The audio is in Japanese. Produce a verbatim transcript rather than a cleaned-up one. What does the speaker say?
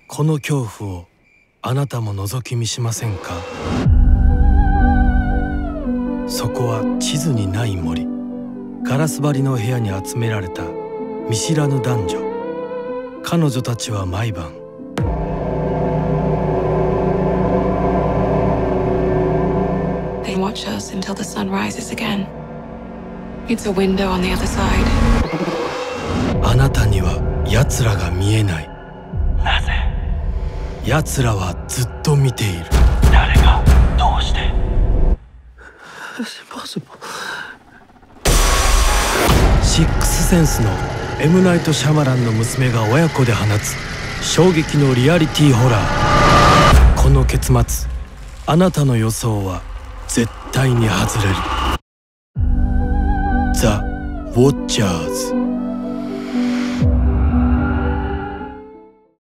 この恐怖をあなたも覗き見しませんか？そこは地図にない森、ガラス張りの部屋に集められた見知らぬ男女。彼女たちは毎晩 They watch us until the sun rises again. It's a window on the other side. あなたには奴らが見えない。 なぜ？ 奴らはずっと見ている。 誰が？どうして？ シックスセンスのエムナイト・シャマランの娘が親子で放つ衝撃のリアリティホラー。この結末、あなたの予想は絶対に外れる。ザ・ウォッチャーズ。